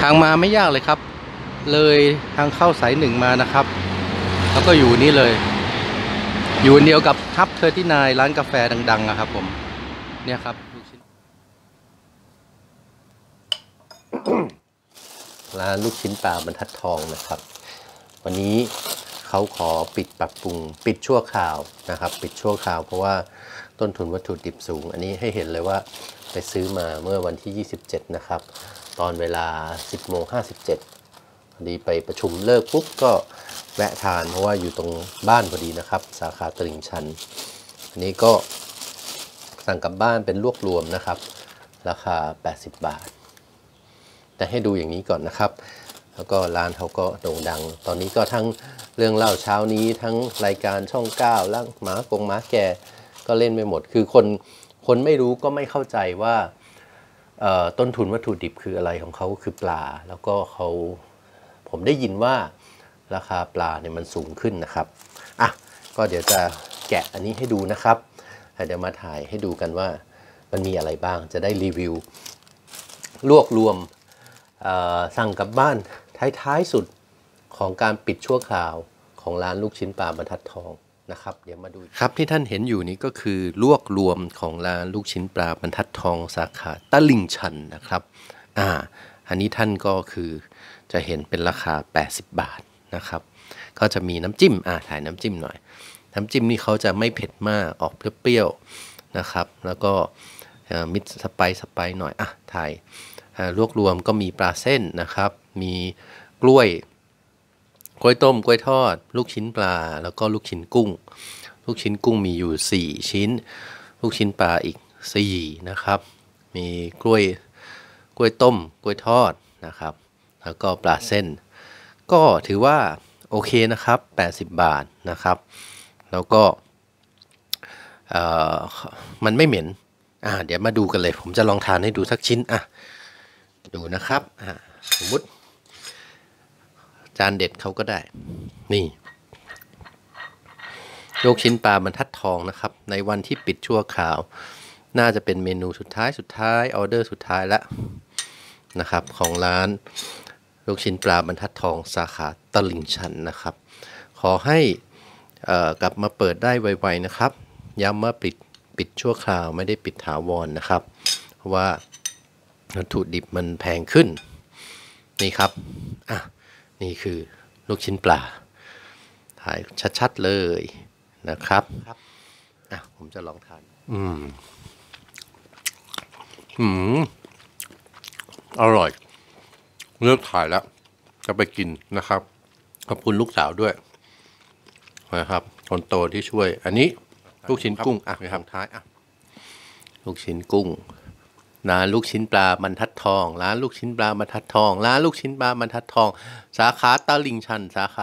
างมาไม่ยากเลยครับเลยทางเข้าสายหนึ่งมานะครับแล้วก็อยู่นี่เลยอยู่เดียวกับฮับ39ร้านกาแฟดังๆนะครับผมเนี่ยครับลูกชิ้นร้านลูกชิ้นปลาบรรทัดทองนะครับวันนี้เขาขอปิดปรับปรุงปิดชั่วคราวนะครับปิดชั่วคราวเพราะว่าต้นทุนวัตถุดิบสูงอันนี้ให้เห็นเลยว่าไปซื้อมาเมื่อวันที่27นะครับตอนเวลา 10:57 พอดีไปประชุมเลิกปุ๊บก็แวะทานเพราะว่าอยู่ตรงบ้านพอดีนะครับสาขาตลิ่งชันอันนี้ก็สั่งกลับบ้านเป็นลวกรวมนะครับราคา80 บาทแต่ให้ดูอย่างนี้ก่อนนะครับแล้วก็ร้านเขาก็โด่งดังตอนนี้ก็ทั้งเรื่องเล่าเช้านี้ทั้งรายการช่อง9แล้วหมาแก่ก็เล่นไปหมดคือคนไม่รู้ก็ไม่เข้าใจว่าต้นทุนวัตถุดิบคืออะไรของเขาคือปลาแล้วก็ผมได้ยินว่าราคาปลาเนี่ยมันสูงขึ้นนะครับอ่ะก็เดี๋ยวจะแกะอันนี้ให้ดูนะครับเดี๋ยวมาถ่ายให้ดูกันว่ามันมีอะไรบ้างจะได้รีวิวลวกรวมสั่งกลับบ้านท้ายสุดของการปิดชั่วคราวของร้านลูกชิ้นปลาบรรทัดทองนะครับเดี๋ยวมาดูครับที่ท่านเห็นอยู่นี้ก็คือลวกรวมของร้านลูกชิ้นปลาบรรทัดทองสาขาตลิ่งชันนะครับอันนี้ท่านก็คือจะเห็นเป็นราคา80 บาทนะครับก็จะมีน้ำจิ้มถ่ายน้ำจิ้มหน่อยน้ำจิ้มนี่เขาจะไม่เผ็ดมากออกเปรี้ยวๆนะครับแล้วก็มิดสไปซ์หน่อยถ่ายลวกรวมก็มีปลาเส้นนะครับมีกล้วยต้มกล้วยทอดลูกชิ้นปลาแล้วก็ลูกชิ้นกุ้งมีอยู่4ชิ้นลูกชิ้นปลาอีก4นะครับมีกล้วยต้มกล้วยทอดนะครับแล้วก็ปลาเส้นก็ถือว่าโอเคนะครับ80 บาทนะครับแล้วก็มันไม่เหม็นเดี๋ยวมาดูกันเลยผมจะลองทานให้ดูสักชิ้นดูนะครับสมมุติจานเด็ดเขาก็ได้นี่ลูกชิ้นปลาบรรทัดทองนะครับในวันที่ปิดชั่วคราวน่าจะเป็นเมนูสุดท้ายออเดอร์สุดท้ายแล้วนะครับของร้านลูกชิ้นปลาบรรทัดทองสาขาตลิ่งชันนะครับขอให้กลับมาเปิดได้ไวๆนะครับย้ำว่าปิดชั่วคราวไม่ได้ปิดถาวรนะครับเพราะว่าวัตถุดิบมันแพงขึ้นนี่ครับนี่คือลูกชิ้นปลาถ่ายชัดๆเลยนะครับผมจะลองทานอร่อยเลือกถ่ายแล้วจะไปกินนะครับขอบคุณลูกสาวด้วยนะครับคนโตที่ช่วยอันนี้ลูกชิ้นกุ้งไปทำท้ายลูกชิ้นกุ้งร้านลูกชิ้นปลาบรรทัดทองร้านลูกชิ้นปลาบรรทัดทองร้านลูกชิ้นปลาบรรทัดทองสาขาตลิ่งชัน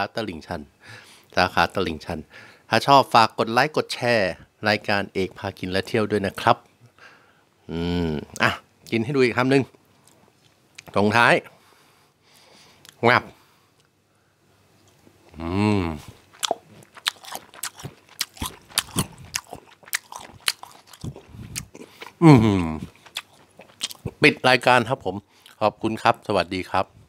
ถ้าชอบฝากกดไลค์กดแชร์รายการเอกพากินและเที่ยวด้วยนะครับกินให้ดูอีกคำหนึ่งตรงท้ายงับปิดรายการครับผมขอบคุณครับสวัสดีครับ